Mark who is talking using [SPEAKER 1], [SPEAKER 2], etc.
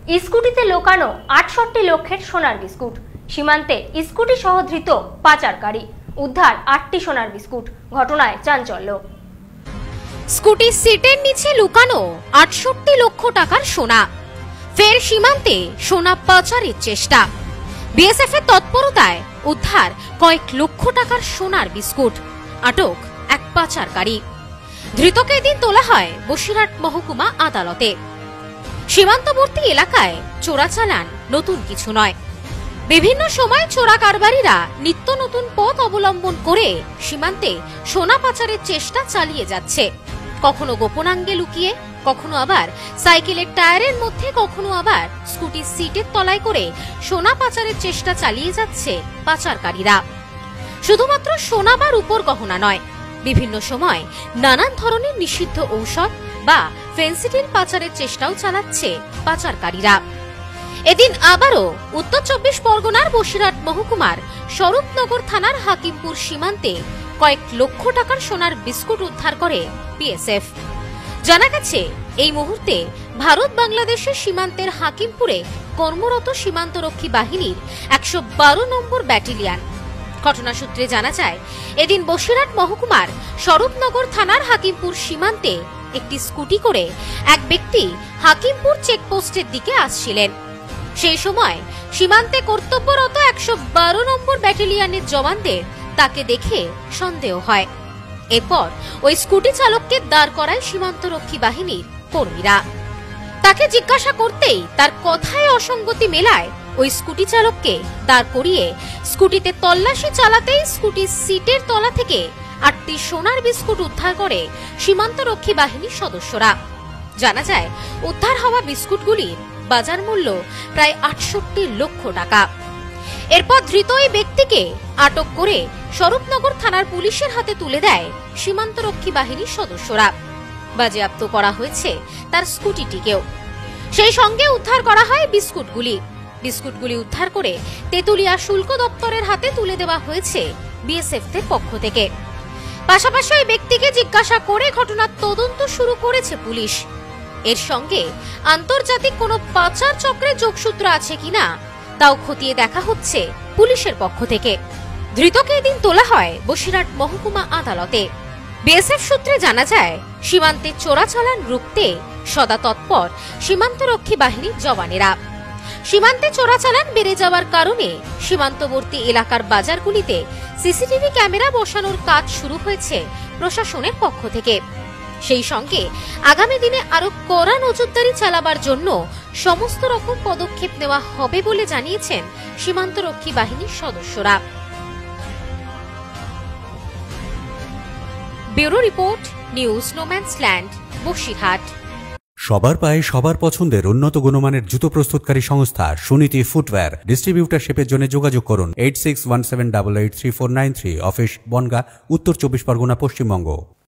[SPEAKER 1] স্কুটিতে লোকানো ৬৮ লক্ষের সোনার বিস্কুট। সীমান্তে স্কুটি সহ ধৃত পাচারকারী। উদ্ধার ৮টি সোনার বিস্কুট। ঘটনায় চাঞ্চল্য।
[SPEAKER 2] স্কুটি সিটের নিচে লুকানো ৬৮ লক্ষ টাকার সোনা। ফের সীমান্তে সোনা পাচারের চেষ্টা। বিএসএফ এর তৎপরতায় উদ্ধার কয়েক লক্ষ টাকার সোনার বিস্কুট। আটক এক পাচারকারী। ধৃতকে এদিন তোলা হয় বসিরহাট মহকুমা আদালতে। সীমান্তবর্তী এলাকায় চোরাচালান নতুন কিছু নয়। বিভিন্ন সময় চোরা কারবারিরা নিত্য নতুন পথ অবলম্বন করে সীমান্তে সোনা পাচারের চেষ্টা চালিয়ে যাচ্ছে। কখনো গোপনাঙ্গে লুকিয়ে, কখনো আবার সাইকেলের টায়ারের মধ্যে, কখনো আবার স্কুটির সিটের তলায় করে সোনা পাচারের চেষ্টা চালিয়ে যাচ্ছে পাচারকারীরা। শুধুমাত্র সোনা বা রূপোর গহনা নয়, বিভিন্ন সময় নানান ধরনের নিষিদ্ধ ঔষধ বা ফেন্সিডিল পাচারের চেষ্টাও চালাচ্ছে পাচারকারীরা। এদিন আবারও উত্তর ২৪ পরগনার বসিরহাট মহকুমার স্বরূপনগর থানার হাকিমপুর সীমান্তে কয়েক লক্ষ টাকার সোনার বিস্কুট উদ্ধার করে বিএসএফ। জানা গেছে, এই মুহূর্তে ভারত বাংলাদেশের সীমান্তের হাকিমপুরে কর্মরত সীমান্তরক্ষী বাহিনীর ১১২ নম্বর ব্যাটালিয়ন। ঘটনা সূত্রে জানা যায়, এদিন বসিরহাট মহকুমার স্বরূপনগর থানার হাকিমপুর সীমান্তে একটি স্কুটি করে এক ব্যক্তি হাকিমপুর চেকপোস্টের দিকে আসছিলেন। সেই সময় সীমান্তে কর্তব্যরত ১১২ নম্বর ব্যাটালিয়নের জওয়ানদের তাকে দেখে সন্দেহ হয়। এরপর ওই স্কুটি চালককে দাঁড় করায় সীমান্তরক্ষী বাহিনীর কর্মীরা। তাকে জিজ্ঞাসা করতেই তার কথায় অসঙ্গতি মেলায় ওই স্কুটি চালককে দাঁড় করিয়ে স্কুটিতে তল্লাশি চালাতেই স্কুটির সিটের তলা থেকে ৮টি সোনার বিস্কুট উদ্ধার করে সীমান্তরক্ষী বাহিনীর সদস্যরা। জানা যায়, উদ্ধার হওয়া বিস্কুটগুলির বাজার মূল্য প্রায় ৬৮ লক্ষ টাকা। এরপর ধৃত এই ব্যক্তিকে আটক করে স্বরূপনগর থানার পুলিশের হাতে তুলে দেয় সীমান্তরক্ষী বাহিনীর সদস্যরা। বাজেয়াপ্ত করা হয়েছে তার স্কুটিটিকেও। সেই সঙ্গে উদ্ধার করা হয় বিস্কুটগুলি উদ্ধার করে তেতুলিয়া শুল্ক দপ্তরের হাতে তুলে দেওয়া হয়েছে বিএসএফ এর পক্ষ থেকে। পাশাপাশি ওই ব্যক্তিকে জিজ্ঞাসা করে ঘটনার তদন্ত শুরু করেছে পুলিশ। এর সঙ্গে আন্তর্জাতিক কোনো পাচার চক্রে যোগসূত্র আছে কিনা তাও খতিয়ে দেখা হচ্ছে পুলিশের পক্ষ থেকে। ধৃতকে এদিন তোলা হয় বসিরহাট মহকুমা আদালতে। বিএসএফ সূত্রে জানা যায়, সীমান্তে চোরাচালান রুখতে সদা তৎপর সীমান্তরক্ষী বাহিনীর জওয়ানেরা। সীমান্তে চোরাচালান বেড়ে যাওয়ার কারণে সীমান্তবর্তী এলাকার বাজারগুলিতে সিসিটিভি ক্যামেরা বসানোর কাজ শুরু হয়েছে প্রশাসনের পক্ষ থেকে। সেই সঙ্গে আগামী দিনে আরো কড়া নজরদারি চালাবার জন্য সমস্ত রকম পদক্ষেপ নেওয়া হবে বলে জানিয়েছেন সীমান্তরক্ষী বাহিনীর সদস্যরা। Bureau report, news no man's land, Basirhat.
[SPEAKER 3] সবার পায়ে সবার পছন্দের উন্নত গুণমানের জুতো প্রস্তুতকারী সংস্থা সুনীতি ফুটওয়্যার। ডিস্ট্রিবিউটারশিপের জন্য যোগাযোগ করুন 8617883493। অফিস বনগাঁ, উত্তর ২৪ পরগনা, পশ্চিমবঙ্গ।